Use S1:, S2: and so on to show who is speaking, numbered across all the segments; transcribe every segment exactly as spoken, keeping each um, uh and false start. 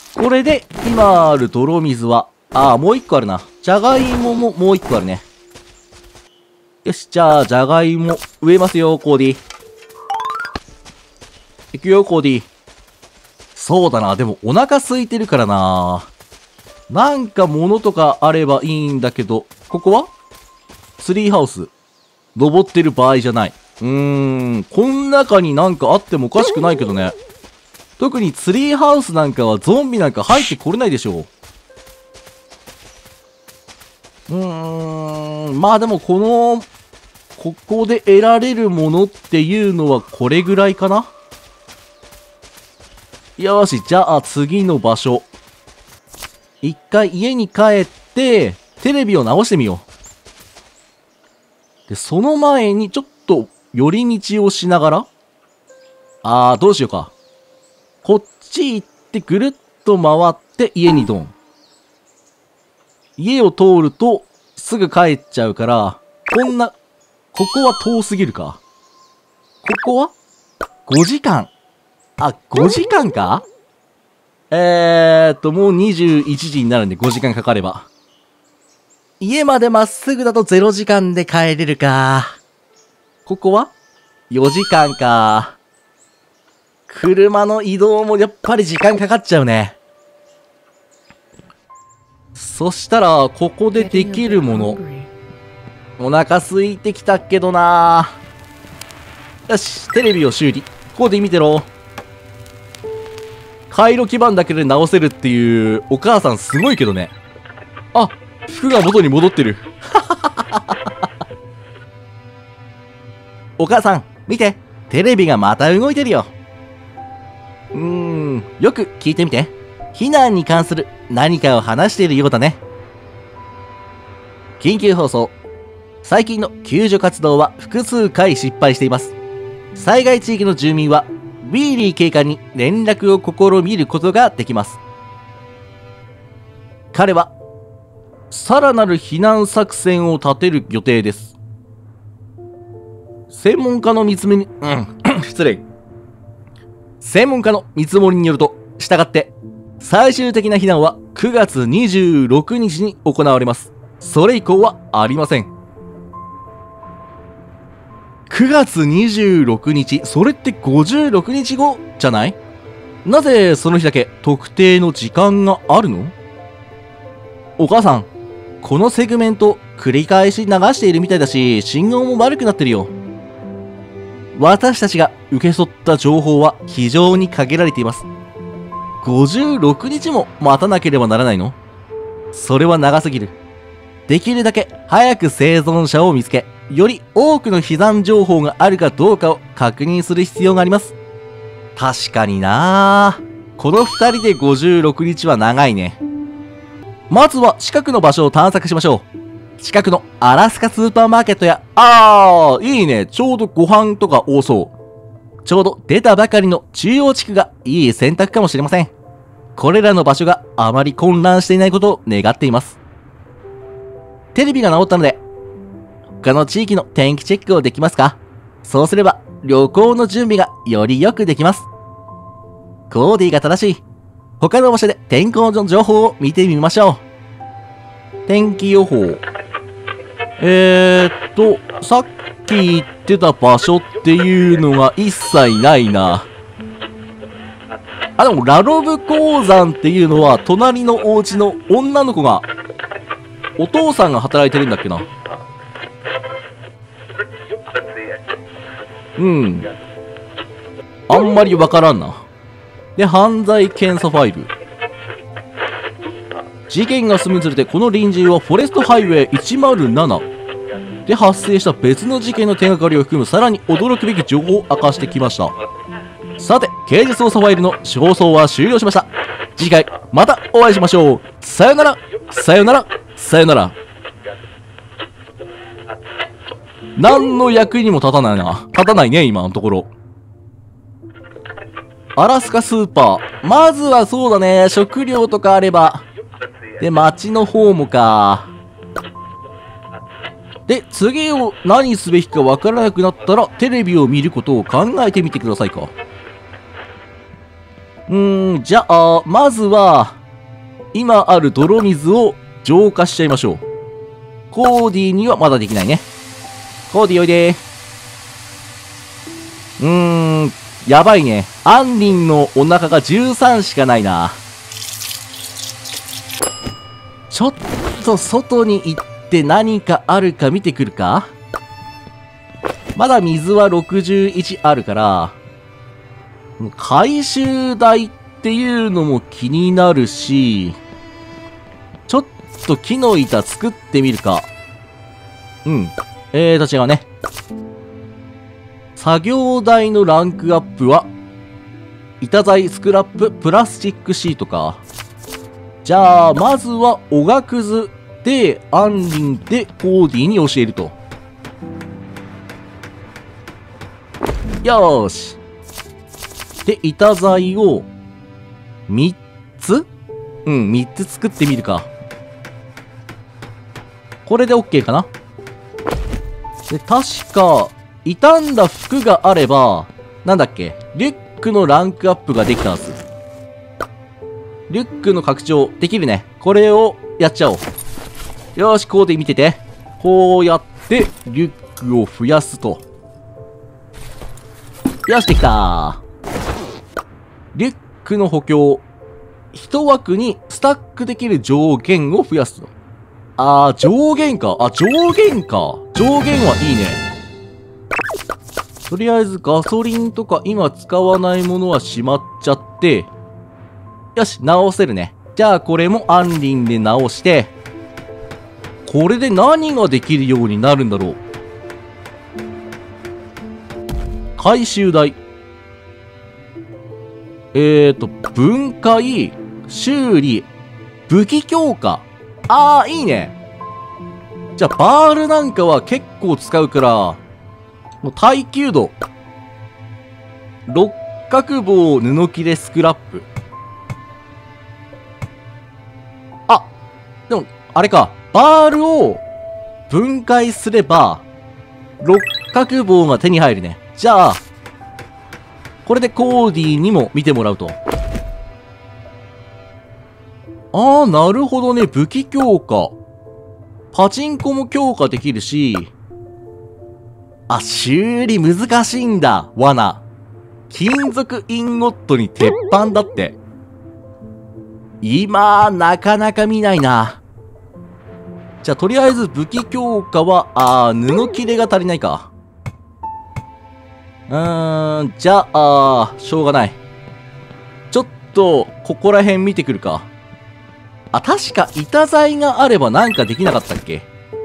S1: これで、今ある泥水は、ああ、もう一個あるな。じゃがいもももう一個あるね。よし、じゃあ、じゃがいも植えますよ、コーディ。いくよ、コーディ。そうだな、でもお腹空いてるからな。なんか物とかあればいいんだけど、ここはツリーハウス。登ってる場合じゃない。うーん、こん中になんかあってもおかしくないけどね。特にツリーハウスなんかはゾンビなんか入ってこれないでしょう。うーん、まあでもこの、ここで得られるものっていうのはこれぐらいかな。よし、じゃあ次の場所。一回家に帰って、テレビを直してみよう。で、その前にちょっと寄り道をしながら。あー、どうしようか。こっち行ってぐるっと回って家にドン。家を通るとすぐ帰っちゃうから、こんな、ここは遠すぎるか。ここはごじかん。あ、ごじかんか。えーっと、もうにじゅういちじになるんでごじかんかかれば。家までまっすぐだとゼロじかんで帰れるか。ここはよじかんか。車の移動もやっぱり時間かかっちゃうね。そしたら、ここでできるもの。お腹空いてきたけどな。よし、テレビを修理。ここで見てろ。回路基板だけで直せるっていうお母さんすごいけどね。あ、服が元に戻ってる。お母さん、見て。テレビがまた動いてるよ。うーん、よく聞いてみて。避難に関する何かを話しているようだね。緊急放送。最近の救助活動は複数回失敗しています。災害地域の住民はウィーリー警官に連絡を試みることができます。彼はさらなる避難作戦を立てる予定です。専門家の見つめに、うん、失礼。専門家の見積もりによると、従って最終的な避難はくがつにじゅうろくにちに行われます。それ以降はありません。くがつにじゅうろくにち、それってごじゅうろくにちごじゃない？なぜその日だけ特定の時間があるの？お母さん、このセグメント繰り返し流しているみたいだし、信号も悪くなってるよ。私たちが受け取った情報は非常に限られています。ごじゅうろくにちも待たなければならないの？それは長すぎる。できるだけ早く生存者を見つけ、より多くの避難情報があるかどうかを確認する必要があります。確かになぁ。このふたりでごじゅうろくにちは長いね。まずは近くの場所を探索しましょう。近くのアラスカスーパーマーケットや、あー、いいね。ちょうどご飯とか多そう。ちょうど出たばかりの中央地区がいい選択かもしれません。これらの場所があまり混乱していないことを願っています。テレビが直ったので、他の地域の天気チェックをできますか？そうすれば旅行の準備がよりよくできます。コーディが正しい。他の場所で天候の情報を見てみましょう。天気予報。えーっと、さっき言ってた場所っていうのが一切ないな。あ、でもラロブ鉱山っていうのは隣のお家の女の子が、お父さんが働いてるんだっけな。うん。あんまりわからんな。で、犯罪検査ファイル。事件が進むにつれてこの隣人はフォレストハイウェイいちまるななで発生した別の事件の手がかりを含むさらに驚くべき情報を明かしてきました。さて、刑事捜査ファイルの放送は終了しました。次回またお会いしましょう。さよなら、さよなら、さよなら。何の役にも立たないな。立たないね、今のところ。アラスカスーパー。まずはそうだね。食料とかあれば。で、街の方もか。で、次を何すべきかわからなくなったら、テレビを見ることを考えてみてくださいか。 うーん、じゃあ、まずは、今ある泥水を浄化しちゃいましょう。コーディにはまだできないね。コーディおいでー。うーん、やばいね。アンリンのお腹がじゅうさんしかないな。ちょっと外に行って何かあるか見てくるか？まだ水はろくじゅういちあるから、回収台っていうのも気になるし、ちょっと木の板作ってみるか。うん。えーと違うね。作業台のランクアップは、板材、スクラップ、プラスチックシートか。じゃあ、まずは、おがくずで、アンリンで、コーディに教えると。よーし。で、板材を、みっつ？うん、みっつ作ってみるか。これで OK かな？で、確か、傷んだ服があれば、なんだっけ、リュックのランクアップができたはず。リュックの拡張できるね。これをやっちゃおう。よーし、コーディ見てて。こうやって、リュックを増やすと。よし、できたー。リュックの補強。一枠にスタックできる上限を増やすと。あー、上限か。あ、上限か。上限はいいね。とりあえずガソリンとか今使わないものはしまっちゃって。よし、直せるね。じゃあこれもアンリンで直して。これで何ができるようになるんだろう。回収台。えーと、分解、修理、武器強化。あー、いいね。じゃあバールなんかは結構使うから、もう耐久度。六角棒布切れスクラップ。あ、でも、あれか。バールを分解すれば、六角棒が手に入るね。じゃあ、これでコーディにも見てもらうと。あー、なるほどね。武器強化。パチンコも強化できるし、あ、修理難しいんだ、罠。金属インゴットに鉄板だって。今、なかなか見ないな。じゃあ、とりあえず武器強化は、あー、布切れが足りないか。うーん、じゃあ、あー、しょうがない。ちょっと、ここら辺見てくるか。あ、確か板材があればなんかできなかったっけ？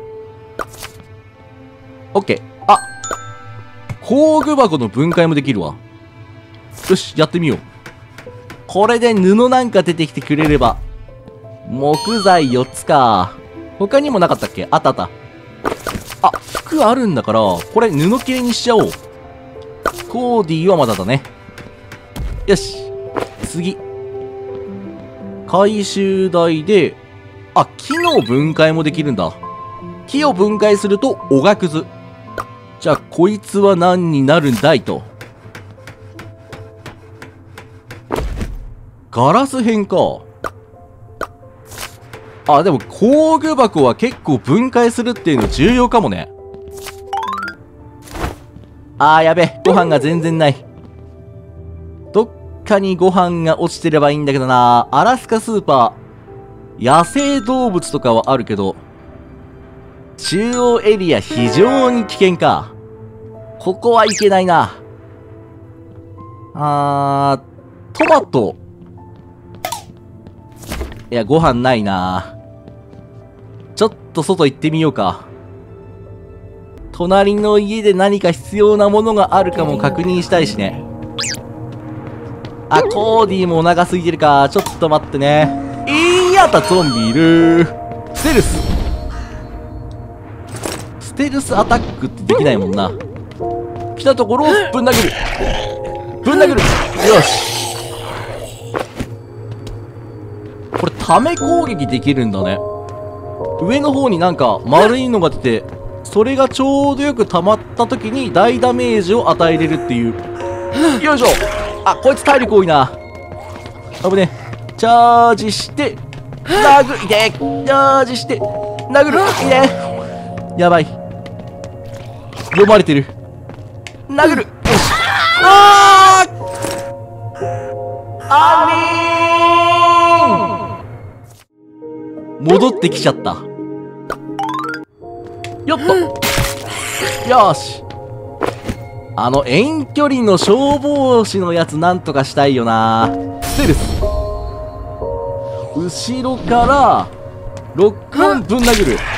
S1: オッケー。あ、工具箱の分解もできるわ。よし、やってみよう。これで布なんか出てきてくれれば。木材よっつか。他にもなかったっけ？あったあった。あ、服あるんだから、これ布切れにしちゃおう。コーディはまだだね。よし。次。回収台で、あ、木の分解もできるんだ。木を分解すると、おがくず。じゃあ、こいつは何になるんだいと。ガラス片か。あ、でも工具箱は結構分解するっていうの重要かもね。あー、やべ。ご飯が全然ない。どっかにご飯が落ちてればいいんだけどな。アラスカスーパー。野生動物とかはあるけど、中央エリア非常に危険か。ここはいけないな。あー、トマト。いや、ご飯ないな。ちょっと外行ってみようか。隣の家で何か必要なものがあるかも確認したいしね。あ、コーディもお腹空いてるか。ちょっと待ってね。いやった、ゾンビいる。ステルス。ステルスアタックってできないもんな。来たところをぶん殴る。ぶん殴る。よし。これ、ため攻撃できるんだね。上の方になんか丸いのが出て、それがちょうどよく溜まった時に大ダメージを与えれるっていう。よいしょ。あ、こいつ体力多いな。 危ねえ。チャージして、殴る。いてチャージして、殴る。いてやばい。読まれてる。殴る。よし。あーあみーん戻ってきちゃった。よっと。よし。あの遠距離の消防士のやつなんとかしたいよな。ステルス。後ろからロックオンぶん殴る。い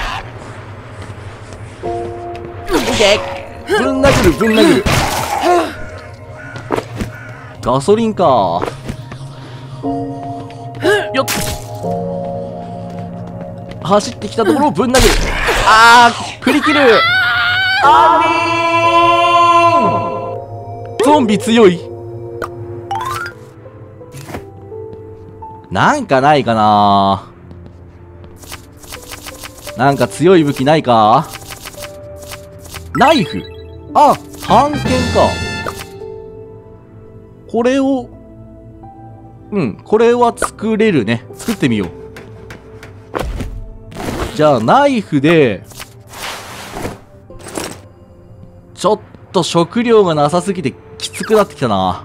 S1: けぶん殴るぶん殴る。ガソリンか。よっ走ってきたところをぶん殴る。あー振り切る。あみーんゾンビ強い。なんかないかな。なんか強い武器ないか。ナイフ。あ、探検か。これを、うん、これは作れるね。作ってみよう。じゃあ、ナイフで、ちょっと食料がなさすぎてきつくなってきたな。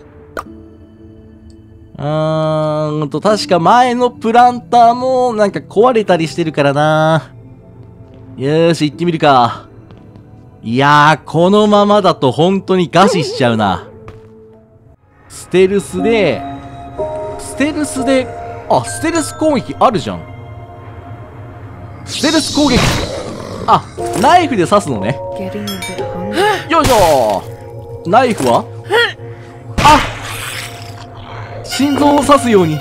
S1: うーんと、確か前のプランターもなんか壊れたりしてるからな。よーし、行ってみるか。いやー、このままだと本当に餓死しちゃうな。ステルスで、ステルスで、あ、ステルス攻撃あるじゃん。ステルス攻撃。あ、ナイフで刺すのね。よいしょー。ナイフはあ、心臓を刺すように。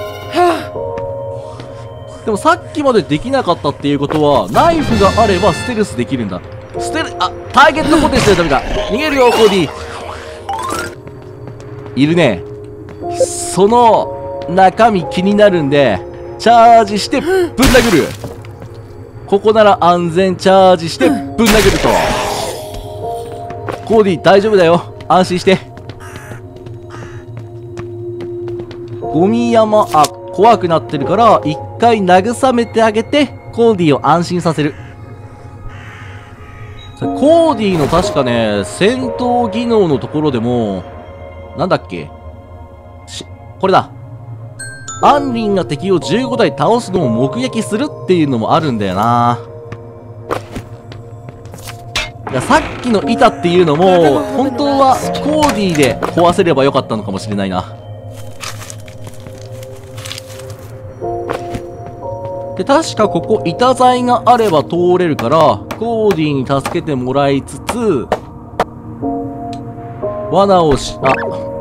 S1: でもさっきまでできなかったっていうことは、ナイフがあればステルスできるんだ。ステル、あ、ターゲット固定してるためだ。逃げるよ、コーディ。いるね。その中身気になるんで、チャージしてぶん殴る。ここなら安全。チャージしてぶん殴ると。コーディ大丈夫だよ。安心して。ゴミ山、あ、怖くなってるから、一回慰めてあげて、コーディを安心させる。コーディの確かね、戦闘技能のところでも、なんだっけし、これだ。アンリンが敵をじゅうごだい倒すのを目撃するっていうのもあるんだよな。いや、さっきの板っていうのも、本当はコーディで壊せればよかったのかもしれないな。で、確かここ板材があれば通れるから、コーディに助けてもらいつつ、罠をし、あ、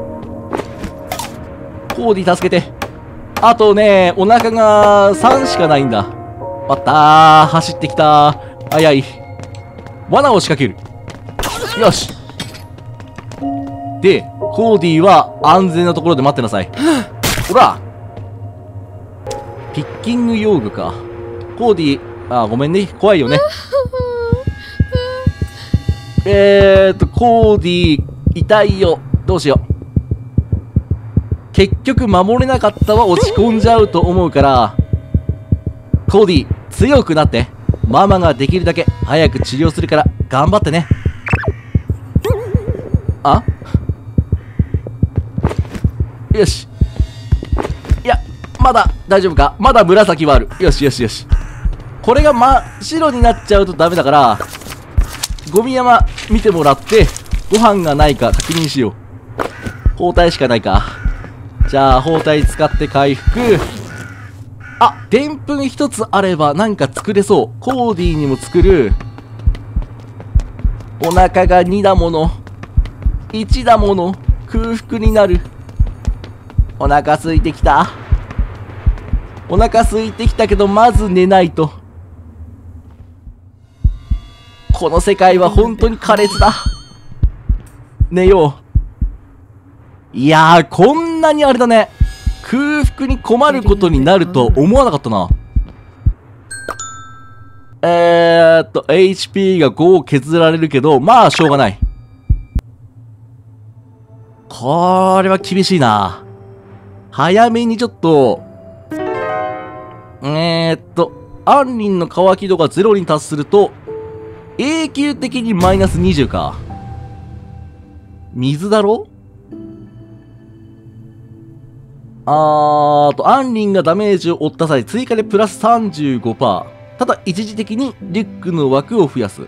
S1: コーディ助けて。あとね、お腹がさんしかないんだ。あったー、走ってきたー。あやい。罠を仕掛ける。よし。で、コーディは安全なところで待ってなさい。ほらピッキング用具か。コーディ、あ、ごめんね。怖いよね。えーっと、コーディ、痛いよ。どうしよう。結局守れなかったわ。落ち込んじゃうと思うから。コーディ、強くなって。ママができるだけ早く治療するから頑張ってね。あ？よし。いや、まだ大丈夫か？まだ紫はある。よしよしよし。これが真っ白になっちゃうとダメだから、ゴミ山見てもらって、ご飯がないか確認しよう。包帯しかないか。じゃあ、包帯使って回復。あ、でんぷん一つあればなんか作れそう。コーディにも作る。お腹がにだもの。いちだもの。空腹になる。お腹空いてきた。お腹空いてきたけど、まず寝ないと。この世界は本当に苛烈だ。寝よう。いやー、こんなにあれだね。空腹に困ることになると思わなかったな。えーっと、エイチピー がご削られるけど、まあ、しょうがない。これは厳しいな。 早めにちょっと、えーっと、アンリンの乾き度がゼロに達すると、永久的にマイナスにじゅうか。水だろ？あーと、アンリンがダメージを負った際、追加でプラス さんじゅうごパーセント。ただ、一時的にリュックの枠を増やす。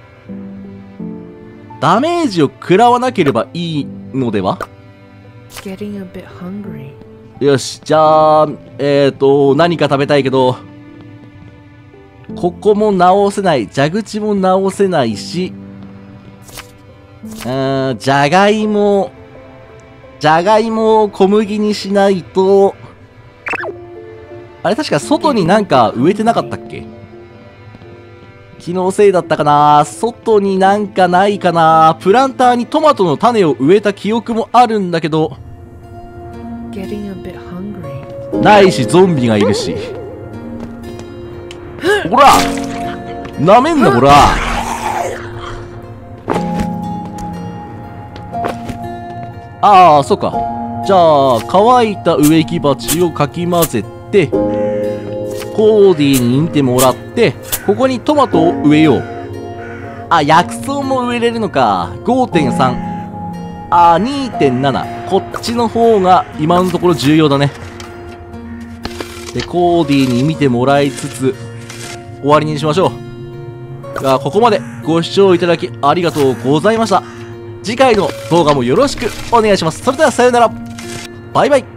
S1: ダメージを食らわなければいいのでは？
S2: Getting a bit hungry.
S1: よし、じゃあ、えーと、何か食べたいけど、ここも直せない。蛇口も直せないし、うーん、じゃがいも、じゃがいもを小麦にしないと、あれ確か外になんか植えてなかったっけ？気のせいだったかな？外になんかないかな？プランターにトマトの種を植えた記憶もあるんだけど、
S2: Getting a bit hungry.
S1: ないしゾンビがいるし。ほら！なめんなほら！ああ、そうか。じゃあ、乾いた植木鉢をかき混ぜて、コーディに見てもらって、ここにトマトを植えよう。あ、薬草も植えれるのか。ごてんさん。あ、にてんなな。こっちの方が今のところ重要だね。で、コーディに見てもらいつつ、終わりにしましょう。じゃあ、ここまでご視聴いただきありがとうございました。次回の動画もよろしくお願いします。それではさようなら。バイバイ。